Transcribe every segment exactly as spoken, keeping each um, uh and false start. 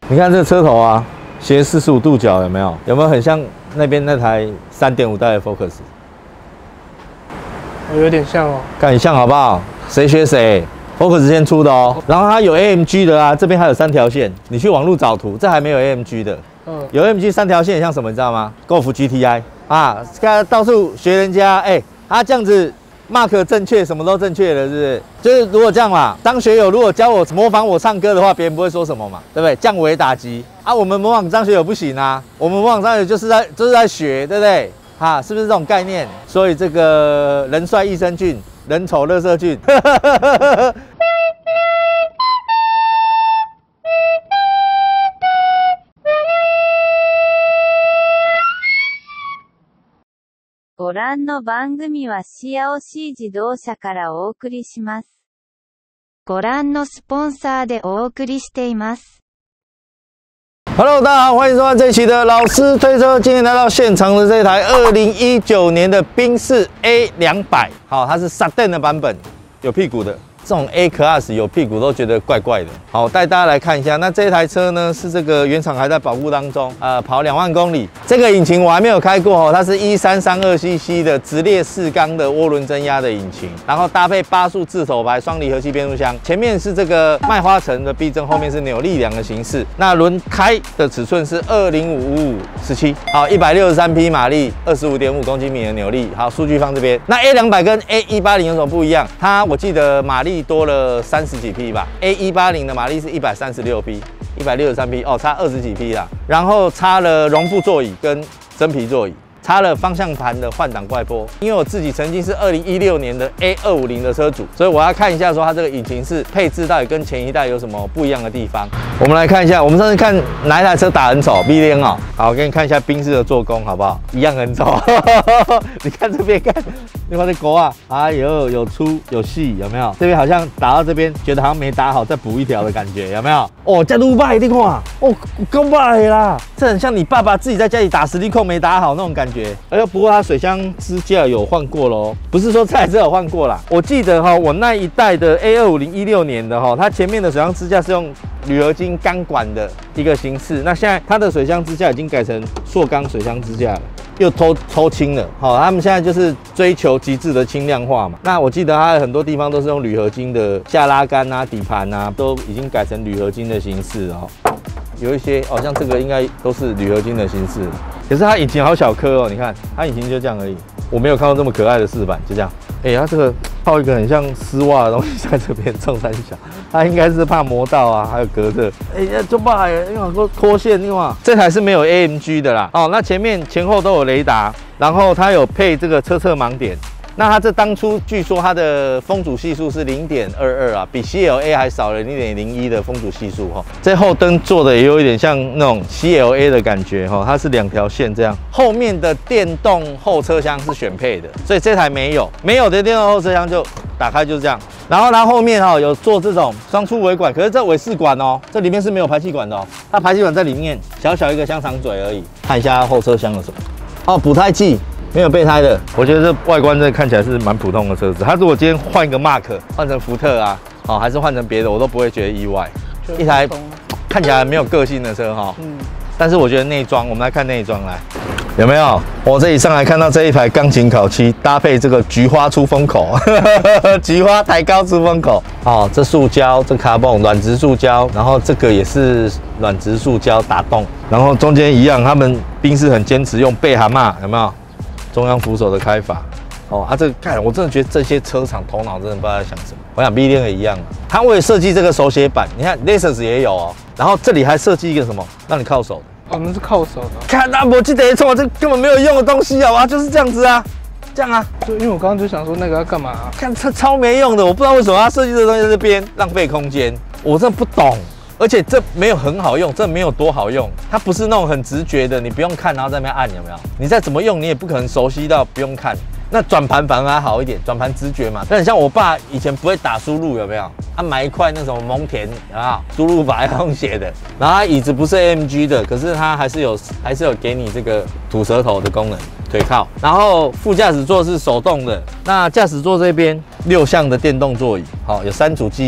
你看这个车头啊，斜四十五度角有没有？有没有很像那边那台 三点五 代的 Focus？ 有点像哦。 看你像好不好？谁学谁 ？Focus 先出的哦。然后它有 A M G 的啊，这边还有三条线。你去网路找图，这还没有 A M G 的。嗯。有 A M G 三条线像什么？你知道吗 ？Golf G T I 啊，看到处学人家，哎、欸，他这样子。mark 正确，什么都正确了，是不是？就是如果这样嘛，张学友如果教我模仿我唱歌的话，别人不会说什么嘛，对不对？降维打击啊！我们模仿张学友不行啊，我们模仿张学友就是在就是在学，对不对？哈，是不是这种概念？所以这个人帅益生菌，人丑垃圾菌。 ご覧の番組はシアオシー自動車からお送りします。ご覧のスポンサーでお送りしています。 Hello， 大家好，欢迎收看这一期的老师推车。今天来到现场的这台二零一九年的宾士 A 两百，好，它是 Sedan 的版本，有屁股的。这种 A Class 有屁股都觉得怪怪的。好，带大家来看一下。那这一台车呢，是这个原厂还在保护当中，呃，跑两万公里。这个引擎我还没有开过哦，它是一三三二 C C 的直列四缸的涡轮增压的引擎，然后搭配八速自手排双离合器变速箱，前面是这个麦花臣的避震，后面是扭力梁的形式。那轮开的尺寸是二零五五五十七，好，一百六十三匹马力，二十五点五公斤米的扭力。好，数据放这边。那 A 两百跟 A 一八零有什么不一样？它我记得马力多了三十几匹吧 ，A 一八零的马力是一百三十六匹，一百六十三匹哦，差二十几匹啦。然后差了绒布座椅跟真皮座椅，差了方向盘的换挡怪波。因为我自己曾经是二零一六年的 A 二五零的车主，所以我要看一下说它这个引擎是配置到底跟前一代有什么不一样的地方。我们来看一下，我们上次看哪一台车打很丑 ，B 链哦。好，我给你看一下宾士的做工好不好？一样很丑。你看这边看。另外这狗啊，哎呦，有粗有细，有没有？这边好像打到这边，觉得好像没打好，再补一条的感觉，有没有？哦，这路败你看，哦，够败啦！这很像你爸爸自己在家里打实力控没打好那种感觉。哎呦，不过它水箱支架有换过咯，不是说这台车有换过啦。我记得哈，我那一代的 A 二五零一六年的哈，它前面的水箱支架是用铝合金钢管的一个形式，那现在它的水箱支架已经改成塑钢水箱支架了。又抽抽轻了，好，他们现在就是追求极致的轻量化嘛。那我记得它很多地方都是用铝合金的下拉杆啊、底盘啊，都已经改成铝合金的形式哦。有一些哦，像这个应该都是铝合金的形式，可是它引擎好小颗哦，你看它引擎就这样而已。我没有看到这么可爱的饰板，就这样。哎、欸，它这个套一个很像丝袜的东西在这边，冲三小，它应该是怕磨到啊，还有隔热。哎、欸，就怕哎，因为脱线，因为这台是没有 A M G 的啦。哦，那前面前后都有雷达，然后它有配这个车侧盲点。那它这当初据说它的风阻系数是零点二二啊，比 C L A 还少了零点零一的风阻系数哈。这后灯做的也有一点像那种 C L A 的感觉哈，它是两条线这样。后面的电动后车厢是选配的，所以这台没有，没有的电动后车厢就打开就是这样。然后它后面哈有做这种双出尾管，可是这尾式管哦，这里面是没有排气管的哦，它排气管在里面，小小一个香肠嘴而已。看一下后车厢有什么哦，补胎剂。没有备胎的，我觉得这外观这看起来是蛮普通的车子。它如果今天换一个 Mark， 换成福特啊，哦，还是换成别的，我都不会觉得意外。一台看起来没有个性的车哈，嗯，但是我觉得内装，我们来看内装来，有没有？我这里上来看到这一排钢琴烤漆，搭配这个菊花出风口，菊花抬高出风口。哦，这塑胶，这 carbon 软质塑胶，然后这个也是软质塑胶打洞，然后中间一样，他们宾士很坚持用贝蛤蟆，有没有？中央扶手的开法，哦，啊，这个看我真的觉得这些车厂头脑真的不知道在想什么。我想 B 链也一样，它为了设计这个手写板，你看 Lexus 也有哦，然后这里还设计一个什么，让你靠手的。 我们是靠手的。 看啊，我记得错，这根本没有用的东西啊，就是这样子啊，这样啊。 就因为我刚刚就想说那个要干嘛啊？ 看这超没用的，我不知道为什么它设计这东西在这边浪费空间，我真的不懂。而且这没有很好用，这没有多好用，它不是那种很直觉的，你不用看然后在那边按，有没有？你再怎么用，你也不可能熟悉到不用看。那转盘反而还好一点，转盘直觉嘛。但很像我爸以前不会打输入，有没有？他买一块那种蒙田啊，输入法要用写的。然后它椅子不是 A M G 的，可是它还是有还是有给你这个吐舌头的功能，腿靠。然后副驾驶座是手动的，那驾驶座这边六项的电动座椅，好，有三组记忆。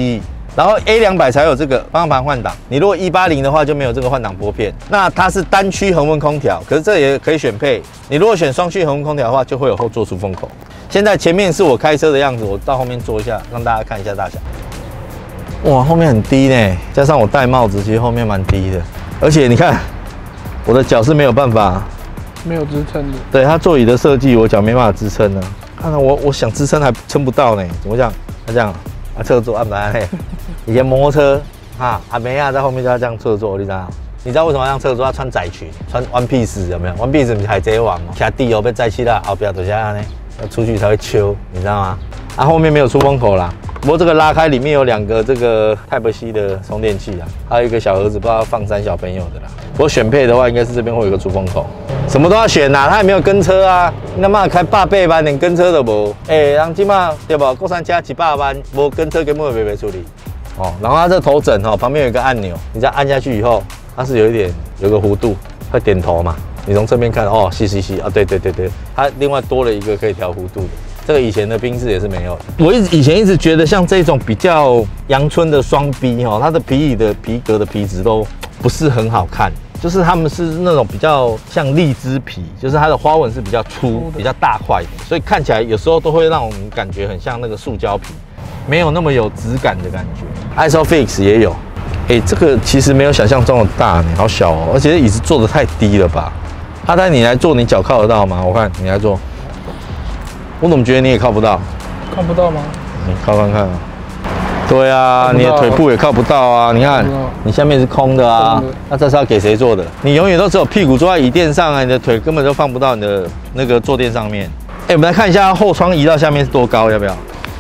然后 A 两百才有这个方向盘换挡，你如果一八零的话就没有这个换挡拨片。那它是单区恒温空调，可是这也可以选配。你如果选双区恒温空调的话，就会有后座出风口。现在前面是我开车的样子，我到后面坐一下，让大家看一下大小。哇，后面很低呢，加上我戴帽子，其实后面蛮低的。而且你看，我的脚是没有办法， 没有支撑的。 对，它座椅的设计，我脚没办法支撑呢。看到我，我想支撑还撑不到呢，怎么讲？它这样。啊，侧坐按不按？以前摩托车啊，阿梅亚在后面就要这样侧坐，你知道？你知道为什么要这样侧坐？要穿窄裙，穿 one piece 有没有 ？one piece 不是海贼王哦，卡地哦被载起来，后边都这样呢，要出去才会秋，你知道吗？啊，后面没有出风口啦。不过这个拉开里面有两个这个 Type C 的充电器啊，还有一个小盒子，不知道放三小朋友的啦。不过选配的话，应该是这边会有一个出风口。什么都要选呐、啊，他也没有跟车啊，你他妈开八百万连跟车都无，哎、欸，人起码对不？国产车一百万，无跟车根本就没处理。哦，然后它这头枕哈、哦、旁边有一个按钮，你再按下去以后，它是有一点有个弧度，会点头嘛。你从侧面看哦，是是是啊，对对对对，它另外多了一个可以调弧度的。这个以前的宾士也是没有的。我一直以前一直觉得像这种比较阳春的双 B 哈，它的皮椅的皮革的皮质都不是很好看。就是他们是那种比较像荔枝皮，就是它的花纹是比较粗、比较大块的，所以看起来有时候都会让我们感觉很像那个塑胶皮，没有那么有质感的感觉。Isofix 也有，哎、欸，这个其实没有想象中的大呢，好小哦，而且椅子坐得太低了吧？阿呆，你来坐，你脚靠得到吗？我看你来坐，我怎么觉得你也靠不到？ 看不到吗？ 你靠看看啊。对啊，你的腿部也靠不到啊！你看，你下面是空的啊，那这是要给谁坐的？你永远都只有屁股坐在椅垫上啊，你的腿根本就放不到你的那个坐垫上面。哎，我们来看一下后窗移到下面是多高，要不要？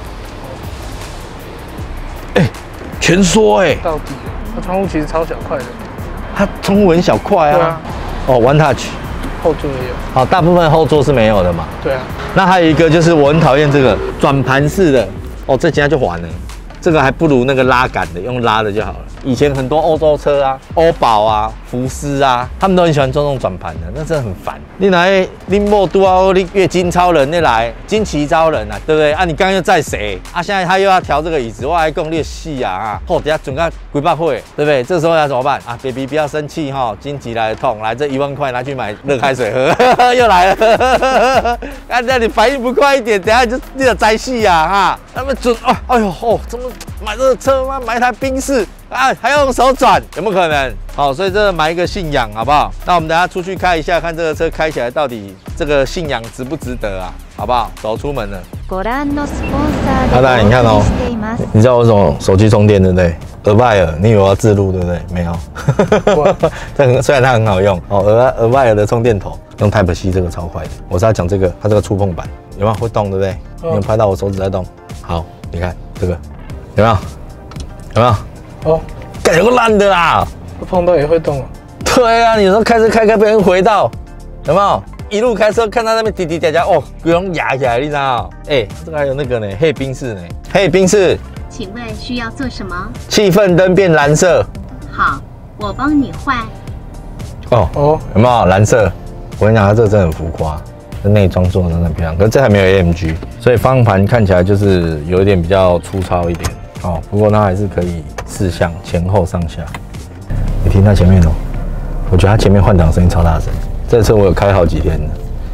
哎，全缩哎！ 到底，它窗户其实超小块的。 它窗户很小块啊。对啊。哦 ，One Touch。 后座也有。 好，大部分后座是没有的嘛。 对啊。 那还有一个就是我很讨厌这个转盘式的，哦，这家就还了。这个还不如那个拉杆的，用拉的就好了。以前很多欧洲车啊，欧宝啊、福斯啊，他们都很喜欢做那种转盘的，那真的很烦。你来，你莫多啊，你月金超人，你来金旗超人啊，对不对？啊，你刚刚又载谁？啊，现在他又要调这个椅子，我还讲你细啊啊！后底下准个几百块，对不对？这时候要怎么办啊 ？baby 不要生气哈，金棘来的痛，来这一万块拿去买热开水喝，又来了。啊，那你反应不快一点，等下就你就栽戏呀哈！他们准啊，哎呦哦，怎么买这个车吗？买一台宾士。啊，还要用手转，有没有可能？好，所以这买一个信仰，好不好？那我们等下出去开一下，看这个车开起来到底这个信仰值不值得啊？好不好？走出门了。阿大，你看哦，你知道我什么手机充电对不对？额外尔，你以为我要自录对不对？没有。这很虽然它很好用哦，额额外尔的充电头用 Type C 这个超快的。我是要讲这个，它这个触碰板有没有会动对不对？你有拍到我手指在动？好，你看这个有没有？有没有？哦，感觉够烂的啦！ 碰到也会动啊。 对啊，你说开车开开，不小心回到，有没有？一路开车看到那边滴滴答答，哦，不用压起来，你知道？哎、欸，这个还有那个呢，黑宾士呢，黑宾士。 请问需要做什么？气氛灯变蓝色。 好，我帮你换。 哦哦，有没有蓝色？我跟你讲，它这个真的很浮夸，这内装做的真的很漂亮，可是这还没有 A M G， 所以方向盘看起来就是有一点比较粗糙一点。哦，不过它还是可以四向前后上下。你听它前面哦，我觉得它前面换挡声音超大声。这车我有开好几天了，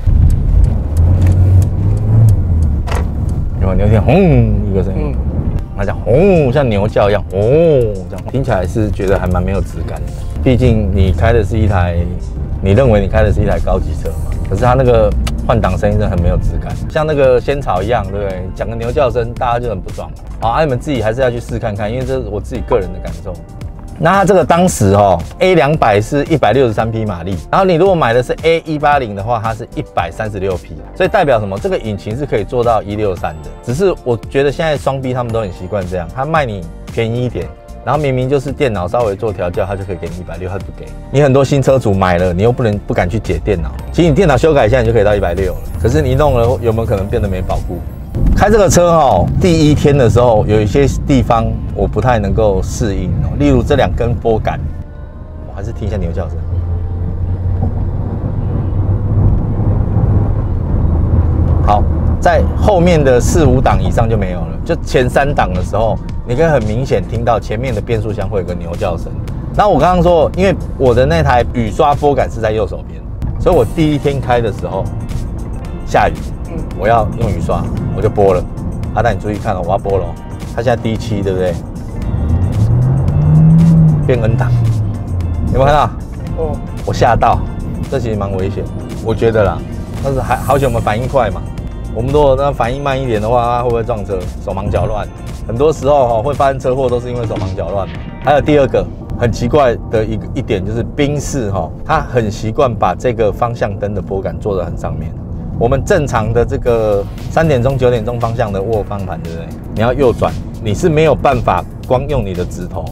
有没有？你有听轰一个声音？它讲轰，像牛叫一样，轰这样，听起来是觉得还蛮没有质感的。毕竟你开的是一台，你认为你开的是一台高级车嘛，可是它那个换挡声音真的很没有质感，像那个仙草一样，对不对？讲个牛叫声，大家就很不爽。好，啊，你们自己还是要去试看看，因为这是我自己个人的感受。那它这个当时哦 ，A 两百是一百六十三匹马力，然后你如果买的是 A 一八零的话，它是一百三十六匹，所以代表什么？这个引擎是可以做到一六三的。只是我觉得现在双 B 他们都很习惯这样，他卖你便宜一点，然后明明就是电脑稍微做调教，他就可以给你一百六，他不给你。很多新车主买了，你又不能不敢去解电脑，其实你电脑修改一下，你就可以到一百六了。可是你弄了，有没有可能变得没保护？开这个车哦，第一天的时候有一些地方我不太能够适应哦，例如这两根拨杆，我还是听一下牛叫声。好，在后面的四五档以上就没有了，就前三档的时候你可以很明显听到前面的变速箱会有个牛叫声。那我刚刚说，因为我的那台雨刷拨杆是在右手边，所以我第一天开的时候下雨，嗯，我要用雨刷，我就拨了。阿蛋，你注意看哦，我要拨了哦，它现在 D 七，对不对？变 N 档，有没有看到？哦，我吓到，这其实蛮危险，我觉得啦。但是还好险我们反应快嘛。我们如果那反应慢一点的话，它会不会撞车？手忙脚乱，很多时候哈会发生车祸，都是因为手忙脚乱。还有第二个很奇怪的一个一点就是宾士哈，它很习惯把这个方向灯的拨杆做得很上面。我们正常的这个三点钟、九点钟方向的握方盘，对不对？你要右转，你是没有办法光用你的指头，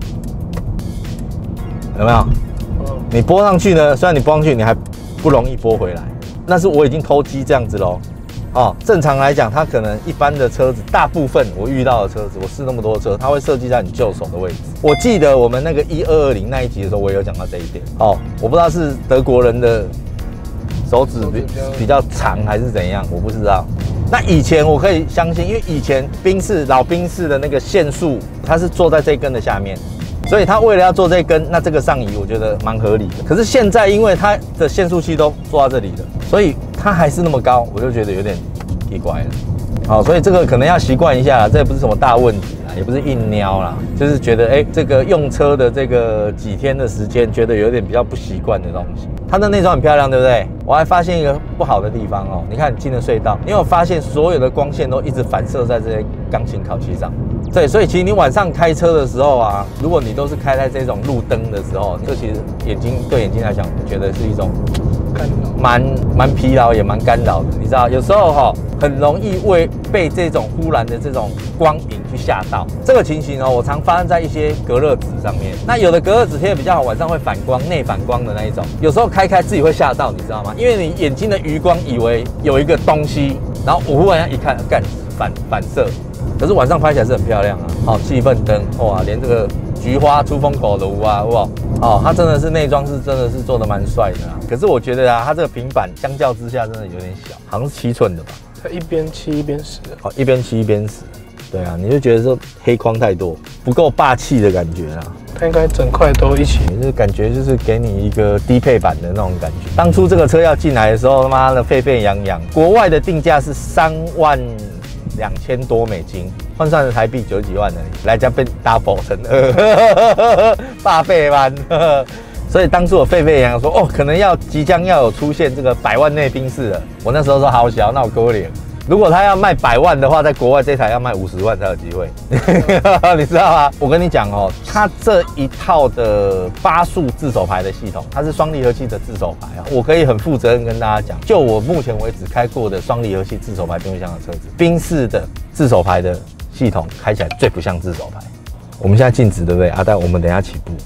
有没有？你拨上去呢，虽然你拨上去，你还不容易拨回来。那是我已经偷机这样子喽。哦，正常来讲，它可能一般的车子，大部分我遇到的车子，我试那么多车，它会设计在你右手的位置。我记得我们那个一二二零那一集的时候，我也有讲到这一点。哦，我不知道是德国人的手指比比较长还是怎样，我不知道。那以前我可以相信，因为以前宾士老宾士的那个线束，它是坐在这根的下面。所以他为了要做这根，那这个上移我觉得蛮合理的。可是现在因为它的限速器都做到这里了，所以它还是那么高，我就觉得有点奇怪了。好，所以这个可能要习惯一下啦，这也不是什么大问题啦，也不是硬撩啦，就是觉得哎、欸，这个用车的这个几天的时间，觉得有点比较不习惯的东西。它的内装很漂亮，对不对？我还发现一个不好的地方哦，你看进了隧道，你有发现所有的光线都一直反射在这些钢琴烤漆上。对，所以其实你晚上开车的时候啊，如果你都是开在这种路灯的时候，这其实眼睛对眼睛来讲，我觉得是一种干扰，蛮蛮疲劳也蛮干扰的。你知道，有时候哈、哦，很容易为被这种忽然的这种光影去吓到。这个情形哦，我常发生在一些隔热纸上面。那有的隔热纸贴的比较好，晚上会反光、内反光的那一种，有时候开开自己会吓到，你知道吗？因为你眼睛的余光以为有一个东西，然后我忽然一看，干反反射。可是晚上拍起来是很漂亮啊，好、哦、气氛灯哇，连这个菊花出风口炉啊，哇，哦，它真的是内装是真的是做的蛮帅的啊。可是我觉得啊，它这个平板相较之下真的有点小，好像是七寸的吧？ 它一边七一边十， 好、哦，一边七一边十，对啊，你就觉得说黑框太多，不够霸气的感觉啊。 它应该整块都一起， 就是感觉就是给你一个低配版的那种感觉。当初这个车要进来的时候，他妈的沸沸扬扬，国外的定价是三万。两千多美金，换算成台币九十几万而已，来家被 double 成二，八倍万。所以当初我沸沸扬扬说，哦，可能要即将要有出现这个百万内宾士了。我那时候说好小，那我勾脸。如果他要卖百万的话，在国外这台要卖五十万才有机会，你知道吗？我跟你讲哦，它这一套的八速自手排的系统，它是双离合器的自手排啊。我可以很负责任跟大家讲，就我目前为止开过的双离合器自手排变速箱的车子，宾士的自手排的系统开起来最不像自手排。我们现在静止，对不对？阿呆，我们等一下起步，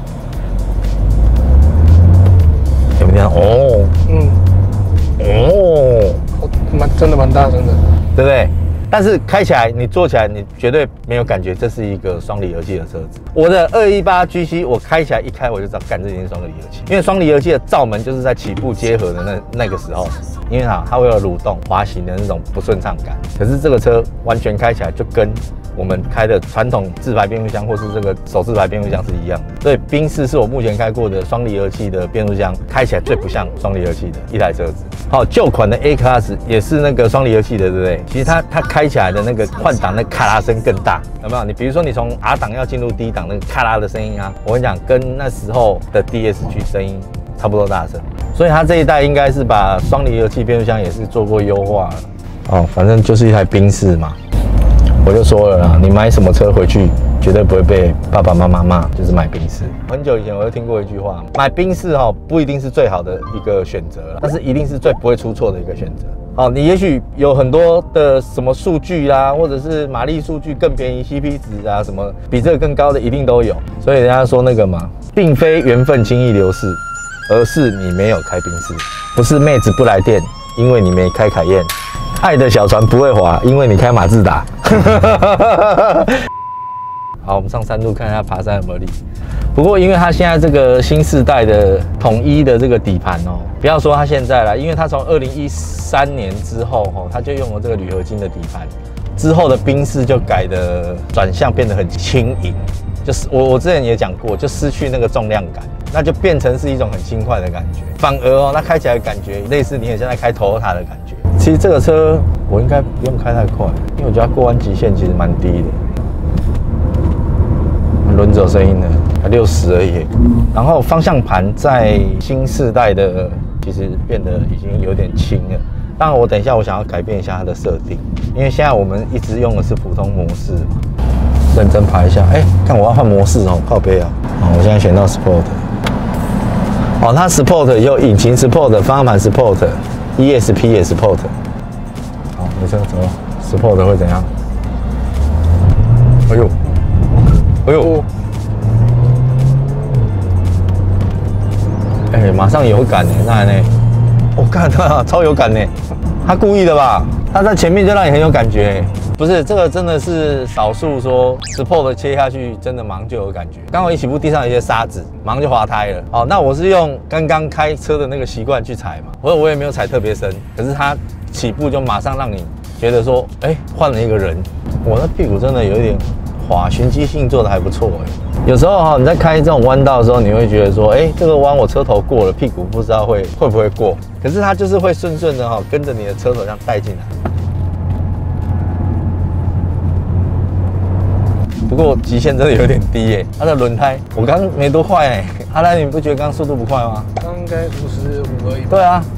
有没有？哦，嗯，哦。 蛮真的蛮大声的， 对不对？但是开起来，你坐起来，你绝对没有感觉这是一个双离合器的车子。我的二一八 G C， 我开起来一开我就知道，干这已经是双离合器，因为双离合器的罩门就是在起步结合的那那个时候，因为它它会有蠕动、滑行的那种不顺畅感。可是这个车完全开起来就跟我们开的传统自排变速箱或是这个手自排变速箱是一样的。所以宾士是我目前开过的双离合器的变速箱，开起来最不像双离合器的一台车子。好，旧款的 A Class 也是那个双离合器的，对不对？其实它它开起来的那个换挡那咔啦声更大，有没有？你比如说你从 R 档要进入 D 档，那个咔啦的声音啊，我跟你讲，跟那时候的 D S G 声音差不多大声。所以它这一代应该是把双离合器变速箱也是做过优化了。哦，反正就是一台宾士嘛。我就说了啦，你买什么车回去绝对不会被爸爸妈妈骂，就是买宾士。很久以前我就听过一句话，买宾士哈不一定是最好的一个选择啦，但是一定是最不会出错的一个选择。好，你也许有很多的什么数据啦，或者是马力数据更便宜 ，C P 值啊什么比这个更高的一定都有。所以人家说那个嘛，并非缘分轻易流逝，而是你没有开宾士，不是妹子不来电，因为你没开凯宴。爱的小船不会滑，因为你开马自达。好，我们上山路看一下爬山有没有力。不过，因为它现在这个新世代的统一的这个底盘哦，不要说它现在啦，因为它从二零一三年之后哦，它就用了这个铝合金的底盘， 之后的宾士就改的转向变得很轻盈，就是我我之前也讲过，就失去那个重量感，那就变成是一种很轻快的感觉。反而哦，它开起来的感觉类似你很像在开 Toyota 的感觉。其实这个车我应该不用开太快，因为我觉得它过弯极限其实蛮低的。轮子有声音的，才六十而已。然后方向盘在新世代的其实变得已经有点轻了。当然，我等一下我想要改变一下它的设定，因为现在我们一直用的是普通模式嘛。认真排一下，哎、欸，看我要换模式哦，靠背啊！哦，我现在选到 Sport。哦，它 Sport 有引擎 Sport、方向盘 Sport、E S P 也 Sport。好，没车走了 ，Sport 会怎样？哎呦，哎呦，哎、欸，马上有感呢，那呢？我看他超有感呢，他故意的吧？他在前面就让你很有感觉，不是这个真的是少数说 Sport 切下去真的马上就有感觉。刚好一起步地上有一些沙子，马上就滑胎了。好，那我是用刚刚开车的那个习惯去踩嘛，我我也没有踩特别深，可是它起步就马上让你觉得说，哎，换了一个人。我那屁股真的有一点滑，循迹性做的还不错哎。有时候哈，你在开这种弯道的时候，你会觉得说，哎，这个弯我车头过了，屁股不知道会会不会过。可是它就是会顺顺的哈，跟着你的车头这样带进来。不过极限真的有点低耶，它的轮胎我刚刚没多快哎。阿来，你不觉得刚刚速度不快吗？ 刚应该五十五而已。 对啊。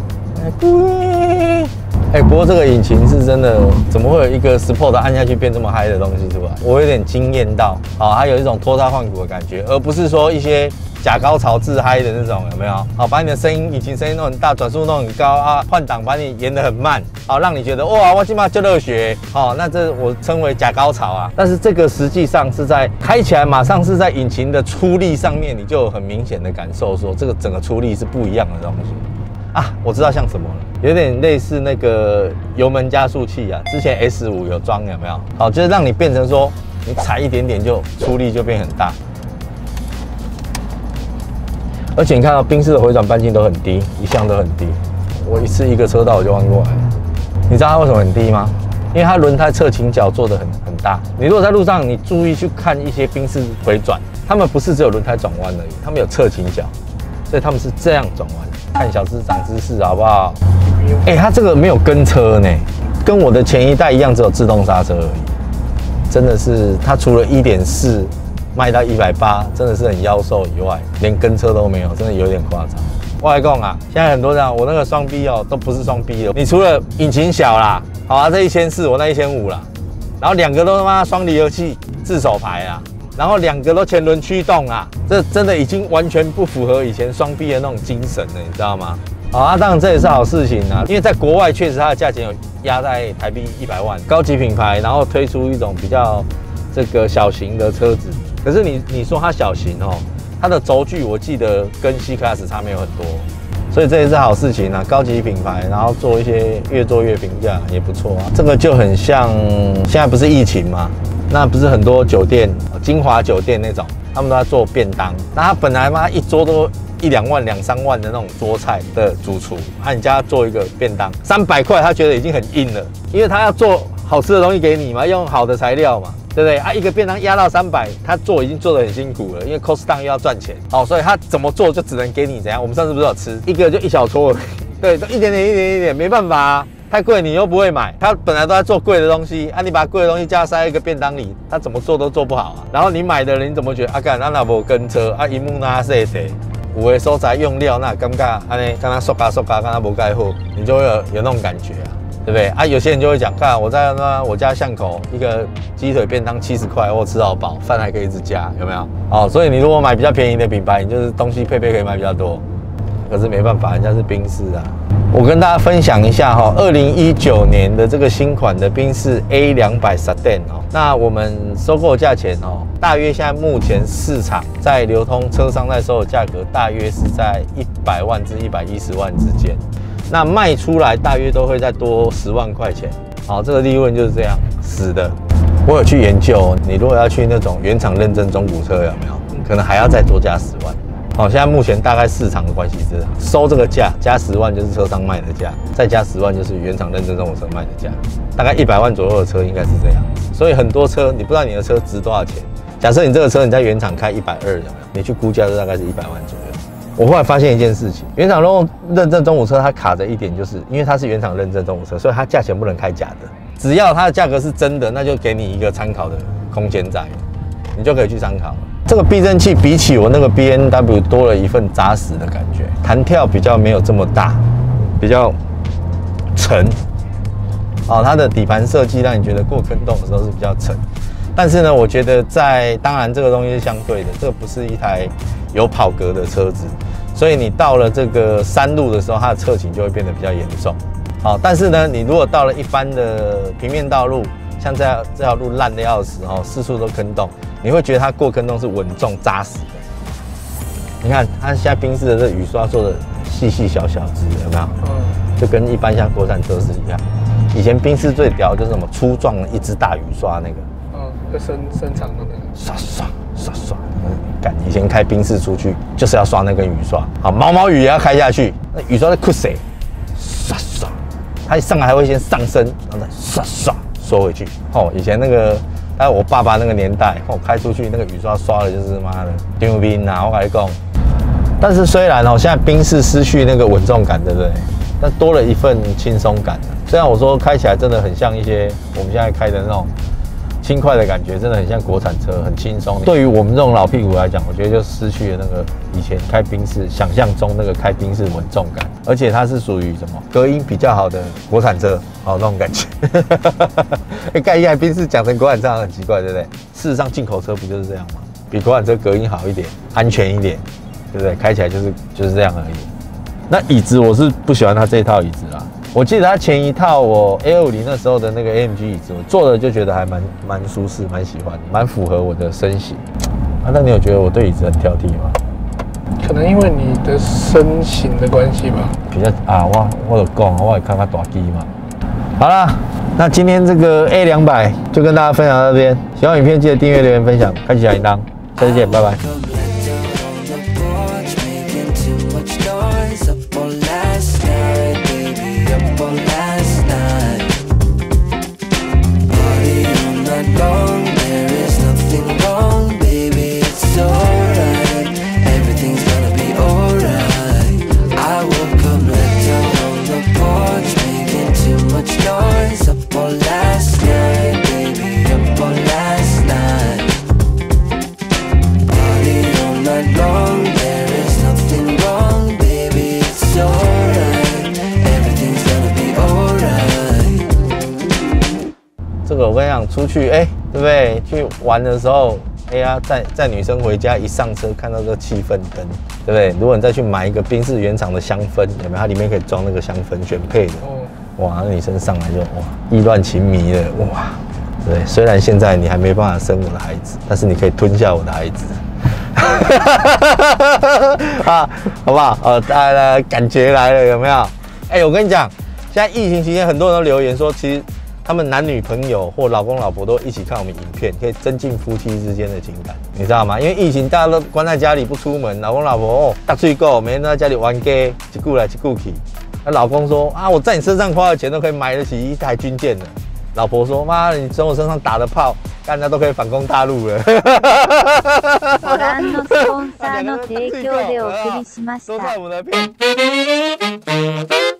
哎、欸，不过这个引擎是真的，怎么会有一个 Sport 按下去变这么嗨的东西出来？我有点惊艳到，好，它有一种脱胎换骨的感觉，而不是说一些假高潮自嗨的那种，有没有？好，把你的声音、引擎声音弄很大，转速弄很高啊，换挡把你延得很慢，好，让你觉得哇，我起码就热血，好，那这我称为假高潮啊。但是这个实际上是在开起来，马上是在引擎的出力上面，你就有很明显的感受，说这个整个出力是不一样的东西。啊，我知道像什么了，有点类似那个油门加速器啊，之前 S 五 有装，有没有？好，就是让你变成说，你踩一点点就出力就变很大，而且你看到宾士的回转半径都很低，一向都很低，我一次一个车道我就弯过来了。你知道它为什么很低吗？因为它轮胎侧倾角做的很很大。你如果在路上，你注意去看一些宾士回转，他们不是只有轮胎转弯而已，他们有侧倾角，所以他们是这样转弯。看小只长知识好不好？哎、欸，它这个没有跟车呢，跟我的前一代一样，只有自动刹车而已。真的是，它除了 一点四 卖到一百八，真的是很妖兽以外，连跟车都没有，真的有点夸张。我来讲啊，现在很多人，我那个双 B 哦，都不是双 B 了。你除了引擎小啦，好啊，这一千四，我那一千五啦，然后两个都他妈双离合器自手排啊。然后两个都前轮驱动啊，这真的已经完全不符合以前双 B 的那种精神了，你知道吗？好啊，当然这也是好事情啊，因为在国外确实它的价钱有压在台币一百万，高级品牌，然后推出一种比较这个小型的车子。可是你你说它小型哦，它的轴距我记得跟 C Class 差没有很多，所以这也是好事情啊，高级品牌，然后做一些越做越平价也不错啊。这个就很像现在不是疫情吗？那不是很多酒店，金华酒店那种，他们都在做便当。那他本来嘛一桌都一两万、两三万的那种桌菜的主厨，啊，你家做一个便当，三百块，他觉得已经很硬了，因为他要做好吃的东西给你嘛，用好的材料嘛，对不对？啊，一个便当压到三百，他做已经做得很辛苦了，因为 cost down 又要赚钱，好，所以他怎么做就只能给你怎样？我们上次不是有吃一个就一小撮，对，都一点点、一点一点，没办法啊。太贵你又不会买，他本来都在做贵的东西啊，你把贵的东西加塞一个便当里，他怎么做都做不好啊。然后你买的人你怎么觉得啊？干那那无跟车啊，荧幕那细细，有的所在用料那尴尬，安尼刚刚塑胶塑胶，刚刚无盖好，你就会有有那种感觉啊，对不对啊？有些人就会讲，看我在那我家巷口一个鸡腿便当七十块，我吃到饱，饭还可以一直加，有没有？哦，所以你如果买比较便宜的品牌，你就是东西配备可以买比较多。可是没办法，人家是宾士啊。我跟大家分享一下哈，二零一九年的这个新款的宾士 A 两百 Sedan 哦，那我们收购价钱哦，大约现在目前市场在流通车商在收的价格大约是在一百万至一百一十万之间，那卖出来大约都会再多十万块钱。好，这个利润就是这样死的。我有去研究，你如果要去那种原厂认证中古车有没有，可能还要再多加十万。 好，现在目前大概市场的关系是收这个价，加十万就是车商卖的价，再加十万就是原厂认证中古车卖的价，大概一百万左右的车应该是这样。所以很多车你不知道你的车值多少钱。假设你这个车你在原厂开一百二，有没有？你去估价就大概是一百万左右。我后来发现一件事情，原厂认证中古车它卡着一点，就是因为它是原厂认证中古车，所以它价钱不能开假的。只要它的价格是真的，那就给你一个参考的空间在，你就可以去参考了。这个避震器比起我那个 B M W 多了一份扎实的感觉，弹跳比较没有这么大，比较沉。哦，它的底盘设计让你觉得过坑洞的时候是比较沉。但是呢，我觉得在当然这个东西是相对的，这个不是一台有跑格的车子，所以你到了这个山路的时候，它的侧倾就会变得比较严重。好，但是呢，你如果到了一般的平面道路，像这条这条路烂的要死哦，四处都坑洞，你会觉得它过坑洞是稳重扎实的。你看它现在宾士的这雨刷做的细细小小只，有没有？嗯，就跟一般像国产车是一样。以前宾士最屌就是什么粗壮的一只大雨刷那个， 嗯，会伸伸长的那个， 刷刷刷刷。干，以前开宾士出去就是要刷那根雨刷，好，毛毛雨也要开下去，那雨刷在哭谁？刷刷。它一上来还会先上升，然后再刷刷缩回去。哦，以前那个，在我爸爸那个年代，哦，开出去那个雨刷刷的就是妈的丢兵啊！我跟你讲。但是虽然哦，现在宾士失去那个稳重感，对不对？但多了一份轻松感。虽然我说开起来真的很像一些我们现在开的那种轻快的感觉，真的很像国产车，很轻松。对于我们这种老屁股来讲，我觉得就失去了那个以前开宾士想象中那个开宾士稳重感，而且它是属于什么隔音比较好的国产车，哦那种感觉。哎，盖一台宾士讲成国产车很奇怪，对不对？事实上进口车不就是这样吗？比国产车隔音好一点，安全一点，对不对？开起来就是就是这样而已。那椅子我是不喜欢它这一套椅子啦。我记得它前一套我 A 二五零那时候的那个 A M G 椅子，我坐的就觉得还蛮蛮舒适，蛮喜欢，蛮符合我的身形。啊，那你有觉得我对椅子很挑剔吗？ 可能因为你的身形的关系吧。 比较啊，我我有讲，我也看看大机嘛。好啦，那今天这个 A 两百就跟大家分享到这边。喜欢影片记得订阅、留言、分享，开启小铃铛。下次见，拜拜。 Long, there is nothing wrong, baby, it's alright. Everything's gonna be alright. I woke up left down on the porch, making too much noise. Up all last night, baby, up all last night. Party all night long, there is nothing wrong, baby, it's alright. Everything's gonna be alright. 这个我跟你讲，出去哎、欸，对不对？去玩的时候，哎呀，载载女生回家，一上车看到这个气氛灯，对不对？如果你再去买一个宾士原厂的香氛，有没有？它里面可以装那个香氛选配的，哇，那女生上来就哇意乱情迷了，哇，对不对？虽然现在你还没办法生我的孩子，但是你可以吞下我的孩子。啊，好不好？呃，大家的感觉来了，有没有？哎、欸，我跟你讲，现在疫情期间，很多人都留言说，其实他们男女朋友或老公老婆都一起看我们影片，可以增进夫妻之间的情感，你知道吗？因为疫情大家都关在家里不出门，老公老婆哦大睡够，每天都在家里玩 gay， 一顾来一顾去。那老公说啊，我在你身上花的钱都可以买得起一台军舰了。老婆说妈，你从我身上打的炮，大家都可以反攻大陆了。 ご覧のスポンサーの提供でお送りしました。 都在我们的片。